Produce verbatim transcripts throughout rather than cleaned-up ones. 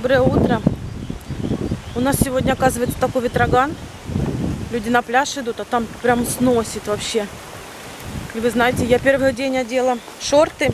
Доброе утро. У нас сегодня, оказывается, такой ветроган. Люди на пляж идут, а там прям сносит вообще. И вы знаете, я первый день одела шорты.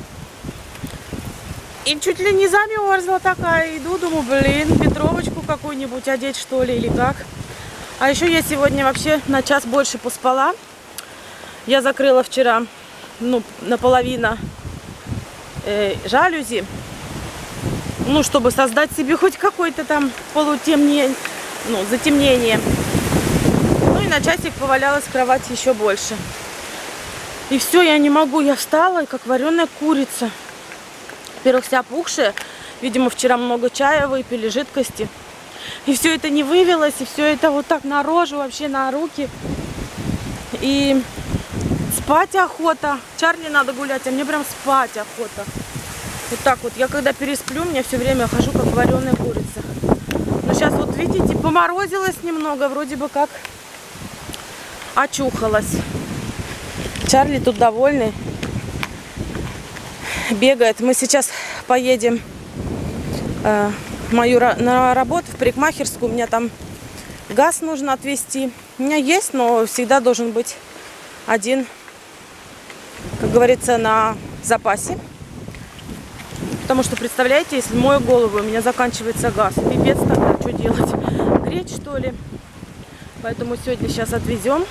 И чуть ли не замерзла такая. Иду, думаю, блин, ветровочку какую-нибудь одеть, что ли, или как. А еще я сегодня вообще на час больше поспала. Я закрыла вчера, ну, наполовину э, жалюзи. Ну, чтобы создать себе хоть какое-то там полутемнение, ну, затемнение. Ну и на часик повалялась в кровати еще больше. И все, я не могу, я встала, как вареная курица. Во-первых, вся опухшая. Видимо, вчера много чая выпили, жидкости. И все это не вывелось, и все это вот так на рожу, вообще на руки. И спать охота. Чарли надо гулять, а мне прям спать охота. Вот так вот. Я когда пересплю, меня все время хожу как вареная курица. Но сейчас вот видите, поморозилось немного, вроде бы как очухалась. Чарли тут довольный. Бегает. Мы сейчас поедем э, мою на работу в парикмахерскую. У меня там газ нужно отвезти. У меня есть, но всегда должен быть один, как говорится, на запасе. Потому что, представляете, если мою голову, у меня заканчивается газ. Пипец тогда, что делать? Греть, что ли? Поэтому сегодня сейчас отвезем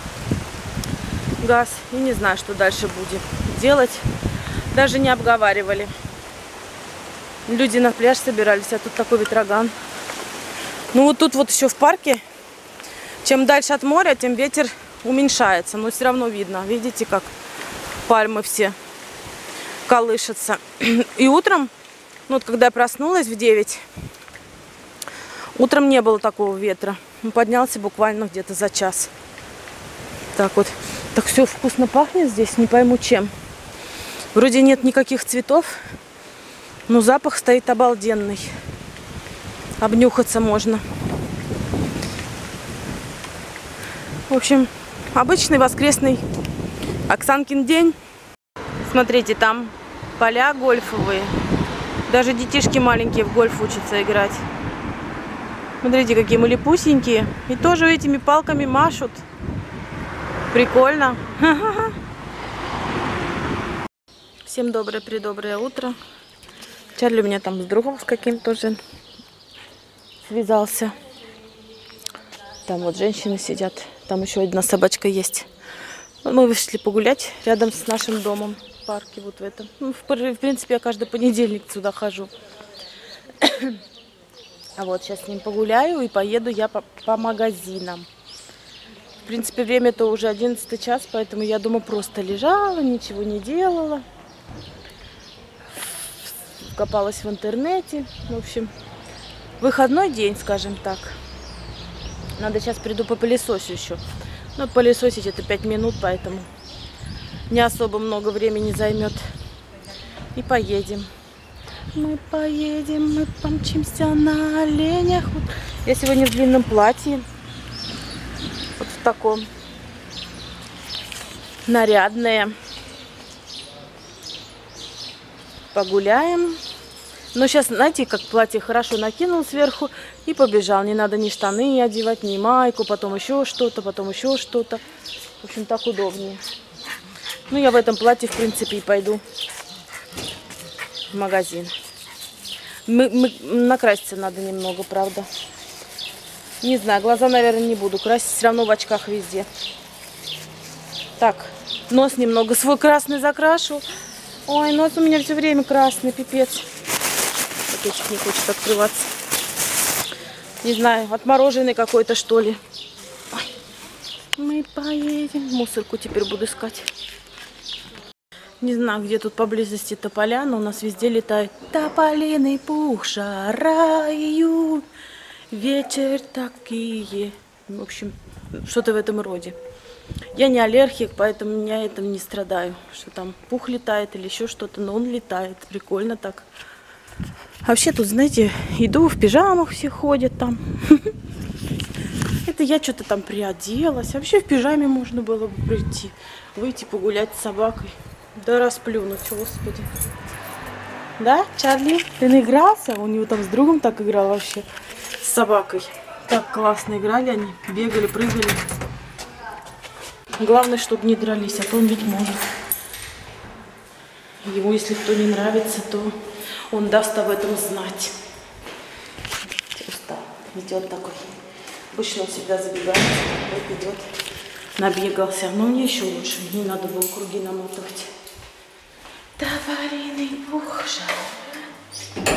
газ. И не знаю, что дальше будем делать. Даже не обговаривали. Люди на пляж собирались, а тут такой ветроган. Ну вот тут вот еще в парке. Чем дальше от моря, тем ветер уменьшается. Но все равно видно. Видите, как пальмы все колышется. И утром, ну вот когда я проснулась в девять, утром не было такого ветра. Он поднялся буквально где-то за час. Так вот. Так все вкусно пахнет здесь, не пойму чем. Вроде нет никаких цветов, но запах стоит обалденный. Обнюхаться можно. В общем, обычный воскресный Оксанкин день. Смотрите, там поля гольфовые. Даже детишки маленькие в гольф учатся играть. Смотрите, какие малепусенькие. И тоже этими палками машут. Прикольно. Всем доброе-предоброе утро. Чарли у меня там с другом с каким-то тоже связался. Там вот женщины сидят. Там еще одна собачка есть. Мы вышли погулять рядом с нашим домом. В парке вот в этом. Ну, в, в принципе, я каждый понедельник сюда хожу. А вот сейчас с ним погуляю и поеду я по, по магазинам. В принципе, время-то уже одиннадцатый час, поэтому я дома просто лежала, ничего не делала. Копалась в интернете. В общем, выходной день, скажем так. Надо сейчас приду по пылесосу еще. Но пылесосить это пять минут, поэтому не особо много времени займет. И поедем. Мы поедем, мы помчимся на оленях. Я сегодня в длинном платье. Вот в таком. Нарядное. Погуляем. Но сейчас, знаете, как платье хорошо накинул сверху и побежал. Не надо ни штаны одевать, ни майку, потом еще что-то, потом еще что-то. В общем, так удобнее. Ну, я в этом платье, в принципе, и пойду в магазин. Мы, мы, накраситься надо немного, правда. Не знаю, глаза, наверное, не буду красить. Все равно в очках везде. Так, нос немного свой красный закрашу. Ой, нос у меня все время красный, пипец. Пакетик не хочет открываться. Не знаю, отмороженный какой-то, что ли. Ой. Мы поедем. Мусорку теперь буду искать. Не знаю, где тут поблизости тополя, но у нас везде летают тополиный пух, шараю, ветер такие. В общем, что-то в этом роде. Я не аллергик, поэтому я этим не страдаю. Что там пух летает или еще что-то, но он летает. Прикольно так. Вообще тут, знаете, иду в пижамах, все ходят там. Это я что-то там приоделась. Вообще в пижаме можно было бы прийти, выйти погулять с собакой. Да расплюнуть, господи. Да, Чарли? Ты наигрался? У него там с другом так играл вообще. С собакой. Так классно играли они. Бегали, прыгали. Главное, чтобы не дрались, а то он ведь может. Ему, если кто не нравится, то он даст об этом знать. Устал. Идет такой. Обычно он всегда забегает. Вот идет. Набегался. Но мне еще лучше. Не надо было круги намотывать. Товариный пух жаль.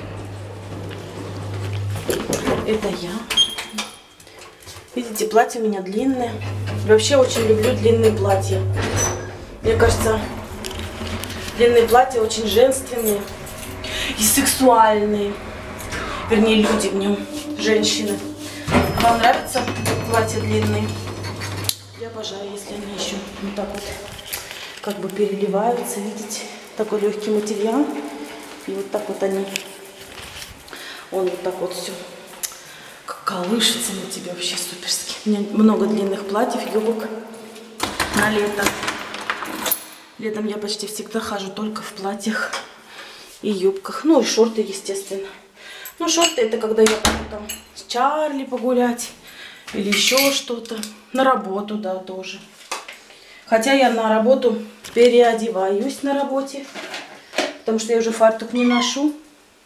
Это я. Видите, платье у меня длинное. Вообще очень люблю длинные платья. Мне кажется, длинные платья очень женственные и сексуальные. Вернее, люди в нем, женщины. Вам нравятся платья длинные? Я обожаю, если они еще вот так вот как бы переливаются, видите? Такой легкий материал. И вот так вот они, он вот так вот все как колышется на тебе, вообще суперски. У меня много длинных платьев, юбок на лето. Летом я почти всегда хожу только в платьях и юбках. Ну и шорты, естественно. Ну шорты это когда я пойду там с Чарли погулять или еще что-то. На работу, да, тоже. Хотя я на работу переодеваюсь на работе, потому что я уже фартук не ношу.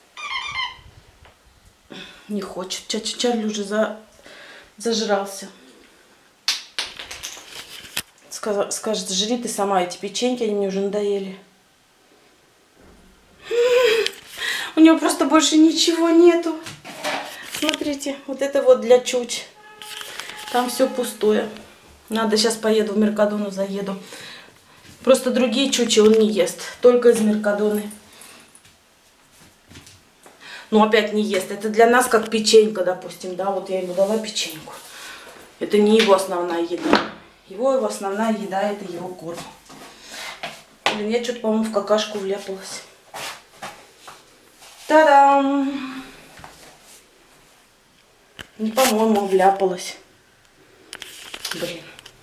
Не хочет. Чарли уже за... зажрался. Сказ... Скажет, жри ты сама эти печеньки, они мне уже надоели. У него просто больше ничего нету. Смотрите, вот это вот для чуть. Там все пустое. Надо, сейчас поеду в Меркадону, заеду. Просто другие чучи он не ест. Только из Меркадоны. Ну, опять не ест. Это для нас как печенька, допустим. Да, вот я ему дала печеньку. Это не его основная еда. Его, его основная еда — это его корм. Блин, я что-то, по-моему, в какашку вляпалась. Та-дам! Не, по-моему, вляпалась. Блин.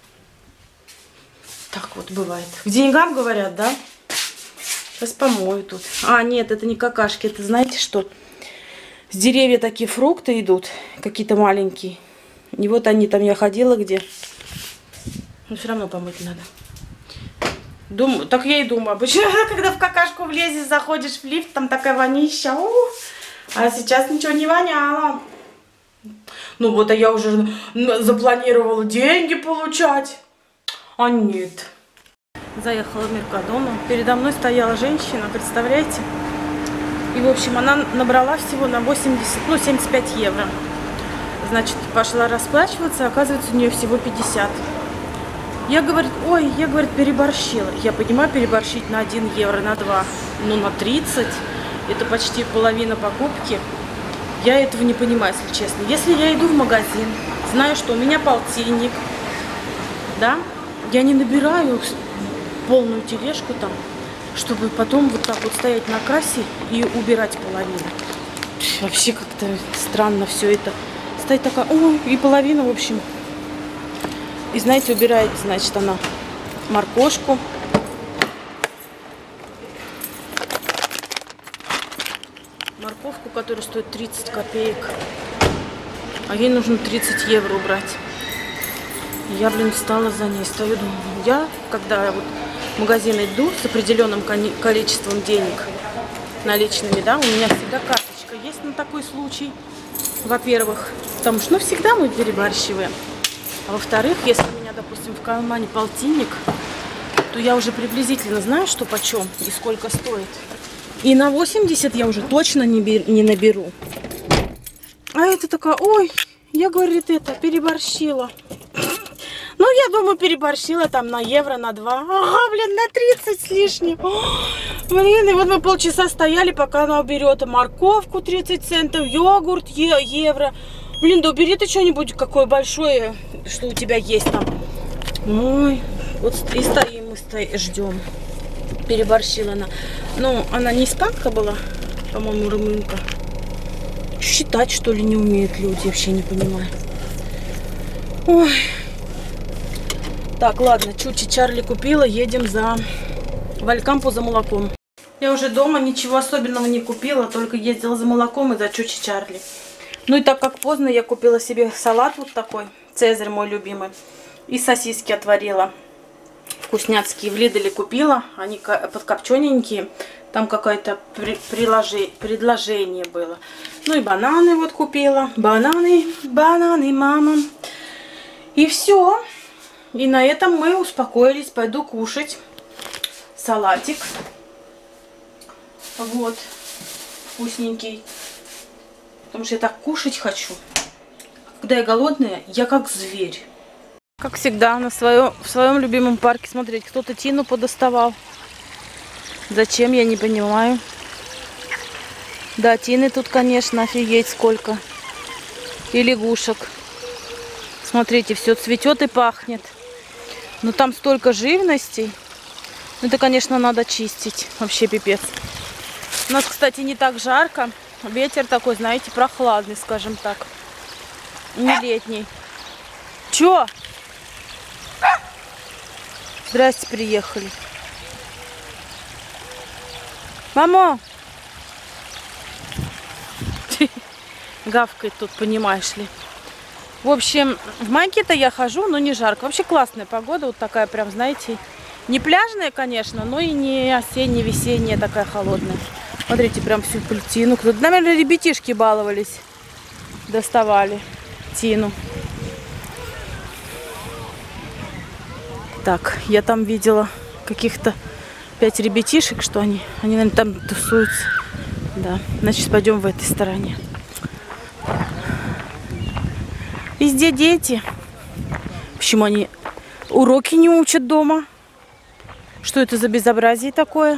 Так вот бывает. К деньгам говорят, да? Сейчас помою тут. А, нет, это не какашки. Это знаете что? С деревьев такие фрукты идут. Какие-то маленькие. И вот они там, я ходила где. Но все равно помыть надо. Думаю, так я и думаю. Обычно, когда в какашку влезешь, заходишь в лифт, там такая вонища. У, а сейчас ничего не воняло. Ну вот, а я уже запланировала деньги получать. А нет. Заехала в Меркадону. Передо мной стояла женщина, представляете? И, в общем, она набрала всего на восемьдесят, ну, семьдесят пять евро. Значит, пошла расплачиваться, оказывается, у нее всего пятьдесят. Я, говорит, ой, я, говорит, переборщила. Я понимаю, переборщить на один евро, на два, но на тридцать, это почти половина покупки. Я этого не понимаю, если честно. Если я иду в магазин, знаю, что у меня полтинник, да, я не набираю полную тележку там, чтобы потом вот так вот стоять на кассе и убирать половину. Вообще как-то странно все это. Стоит такая, ой, и половина, в общем. И знаете, убирает, значит, она моркошку. Морковку, которая стоит тридцать копеек. А ей нужно тридцать евро убрать. И я, блин, встала за ней, стою, думаю, я, когда вот в магазин иду с определенным количеством денег наличными, да, у меня всегда карточка есть на такой случай, во-первых, потому что, ну, всегда мы перебарщиваем, а во-вторых, если у меня, допустим, в кармане полтинник, то я уже приблизительно знаю, что почем и сколько стоит, и на восемьдесят я уже точно не, бер, не наберу. А это такая, ой, я, говорит, это, переборщила. Ну, я думаю, переборщила там на евро, на два. Ага, блин, на тридцать с лишним. Блин, и вот мы полчаса стояли, пока она уберет морковку тридцать центов, йогурт е евро. Блин, да убери ты что-нибудь какое большое, что у тебя есть там. Ой, вот и стоим, мы стоим, ждем. Переборщила она. Ну, она не испанка была, по-моему, румынка. Считать, что ли, не умеют люди, вообще не понимаю. Ой. Так, ладно, Чучи Чарли купила, едем за Валькампу за молоком. Я уже дома ничего особенного не купила, только ездила за молоком и за Чучи Чарли. Ну и так как поздно, я купила себе салат вот такой, Цезарь мой любимый, и сосиски отварила. Вкусняцкие в Лиделе купила, они подкопчененькие, там какое-то предложение было. Ну и бананы вот купила, бананы, бананы, мама. И все. И на этом мы успокоились, пойду кушать салатик. Вот, вкусненький. Потому что я так кушать хочу. Когда я голодная, я как зверь. Как всегда, на своем, в своем любимом парке смотреть. Кто-то тину подоставал. Зачем, я не понимаю. Да, тины тут, конечно, офигеть сколько. И лягушек. Смотрите, все цветет и пахнет. Но там столько живностей. Это, конечно, надо чистить. Вообще пипец. У нас, кстати, не так жарко. Ветер такой, знаете, прохладный, скажем так. Не летний. Чё? Здрасте, приехали. Мамо! Гавкает тут, понимаешь ли. В общем, в майке-то я хожу, но не жарко. Вообще классная погода, вот такая прям, знаете, не пляжная, конечно, но и не осенне-весенняя, такая холодная. Смотрите, прям всю тину. Тут, наверное, ребятишки баловались, доставали тину. Так, я там видела каких-то пять ребятишек, что они, они, наверное, там тусуются. Да, значит, пойдем в этой стороне. Везде дети. Почему они уроки не учат дома? Что это за безобразие такое?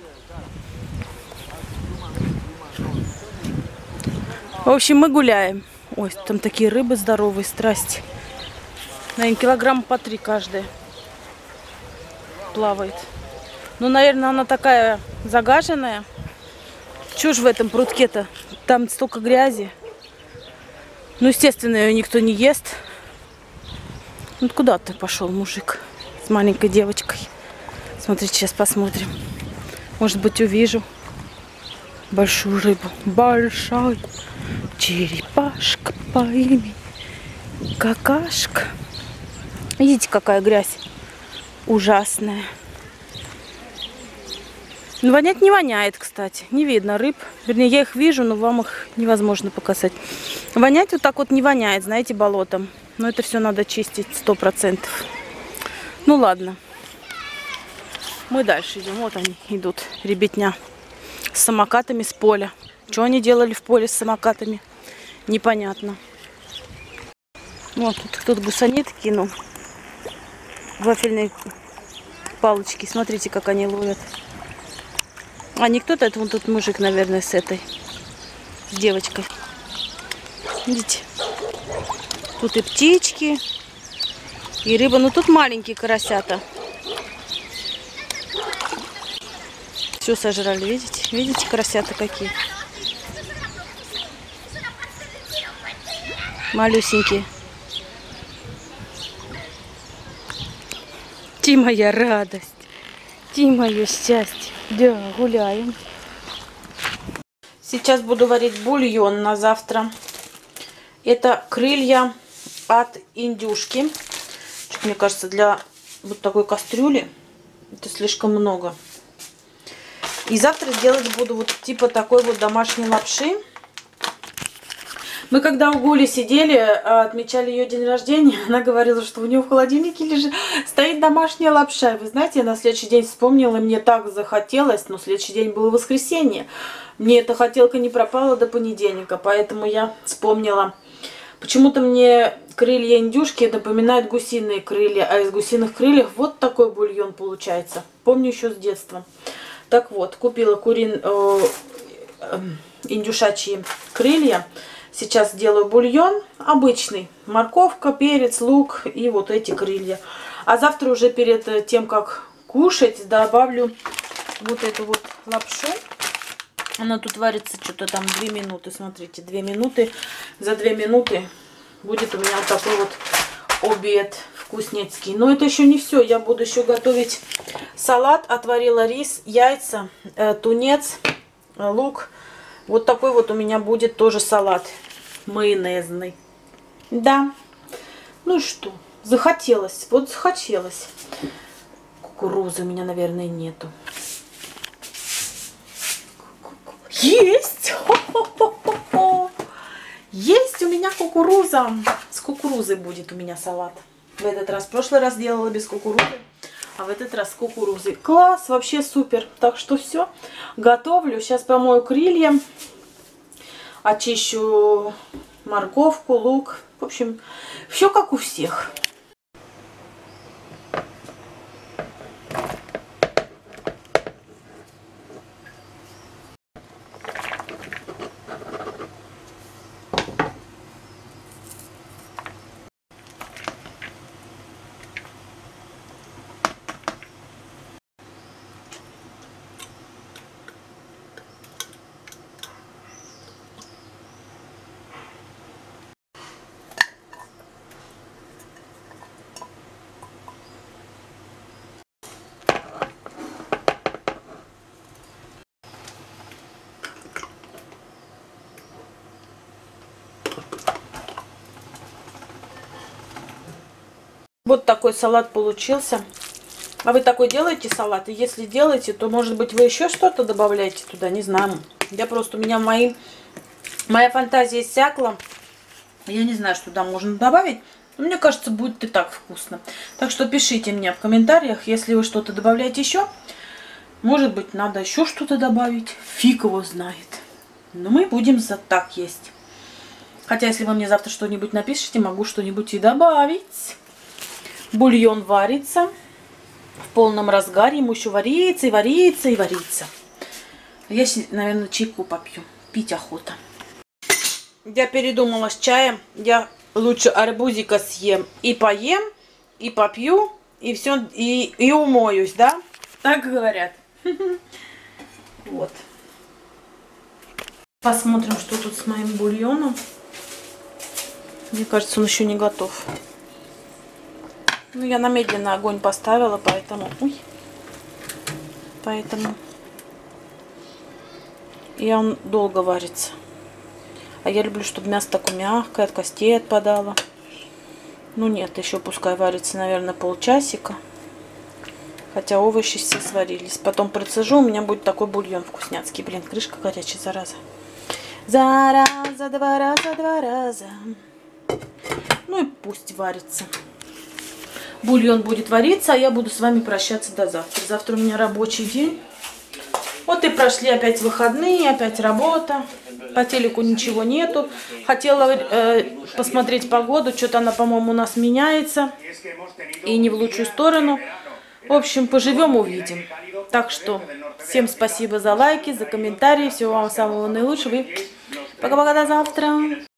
В общем, мы гуляем. Ой, там такие рыбы здоровые, страсти. Наверное, килограмм по три каждая плавает. Ну, наверное, она такая загаженная. Чего ж в этом прутке-то? Там столько грязи. Ну, естественно, ее никто не ест. Ну, куда ты пошел, мужик, с маленькой девочкой? Смотрите, сейчас посмотрим. Может быть, увижу большую рыбу. Большая черепашка по имени Какашка. Видите, какая грязь ужасная. Но вонять не воняет, кстати. Не видно рыб. Вернее, я их вижу, но вам их невозможно показать. Вонять вот так вот не воняет, знаете, болотом. Но это все надо чистить сто процентов. Ну ладно. Мы дальше идем. Вот они идут, ребятня. С самокатами с поля. Что они делали в поле с самокатами? Непонятно. Вот тут кто-то гусанит кинул. Вафельные палочки. Смотрите, как они ловят. А не кто-то, это вон тут мужик, наверное, с этой. С девочкой. Видите? Тут и птички, и рыба. Ну тут маленькие карасята. Все сожрали, видите? Видите, карасята какие? Малюсенькие. Ти моя радость. Ти мое счастье. Да, гуляем. Сейчас буду варить бульон на завтра. Это крылья от индюшки. Мне кажется, для вот такой кастрюли это слишком много. И завтра делать буду вот типа такой вот домашней лапши. Мы когда у Гули сидели, отмечали ее день рождения, она говорила, что у нее в холодильнике лежит, стоит домашняя лапша. Вы знаете, я на следующий день вспомнила, и мне так захотелось, но следующий день было воскресенье. Мне эта хотелка не пропала до понедельника, поэтому я вспомнила. Почему-то мне крылья индюшки напоминают гусиные крылья, а из гусиных крыльев вот такой бульон получается. Помню еще с детства. Так вот, купила курин, э, э, индюшачьи крылья. Сейчас делаю бульон обычный. Морковка, перец, лук и вот эти крылья. А завтра уже перед тем, как кушать, добавлю вот эту вот лапшу. Она тут варится что-то там две минуты. Смотрите, две минуты. За две минуты будет у меня вот такой вот обед вкуснецкий. Но это еще не все. Я буду еще готовить салат. Отварила рис, яйца, э, тунец, э, лук. Вот такой вот у меня будет тоже салат майонезный. Да. Ну и что? Захотелось. Вот захотелось. Кукурузы у меня, наверное, нету. Есть! Хо-хо-хо-хо-хо. Есть у меня кукуруза. С кукурузой будет у меня салат. В этот раз, в прошлый раз делала без кукурузы, а в этот раз с кукурузой. Класс, вообще супер. Так что все, готовлю. Сейчас помою крылья, очищу морковку, лук. В общем, все как у всех. Вот такой салат получился. А вы такой делаете салат? И если делаете, то, может быть, вы еще что-то добавляете туда? Не знаю. Я просто, у меня мои, моя фантазия иссякла. Я не знаю, что туда можно добавить. Но мне кажется, будет и так вкусно. Так что пишите мне в комментариях, если вы что-то добавляете еще. Может быть, надо еще что-то добавить. Фиг его знает. Но мы будем за так есть. Хотя, если вы мне завтра что-нибудь напишите, могу что-нибудь и добавить. Бульон варится в полном разгаре. Ему еще варится и варится и варится. Я, наверное, чайку попью. Пить охота. Я передумала с чаем. Я лучше арбузика съем и поем, и попью, и все, и, и умоюсь, да? Так говорят. Вот. Посмотрим, что тут с моим бульоном. Мне кажется, он еще не готов. Ну, я на медленный огонь поставила, поэтому... Ой, поэтому... И он долго варится. А я люблю, чтобы мясо такое мягкое, от костей отпадало. Ну, нет, еще пускай варится, наверное, полчасика. Хотя овощи все сварились. Потом процежу, у меня будет такой бульон вкусняцкий. Блин, крышка горячая, зараза. Зараза, два раза, два раза. Ну и пусть варится. Бульон будет вариться, а я буду с вами прощаться до завтра. Завтра у меня рабочий день. Вот и прошли опять выходные, опять работа. По телеку ничего нету. Хотела э, посмотреть погоду. Что-то она, по-моему, у нас меняется. И не в лучшую сторону. В общем, поживем, увидим. Так что всем спасибо за лайки, за комментарии. Всего вам самого наилучшего. И пока-пока, до завтра.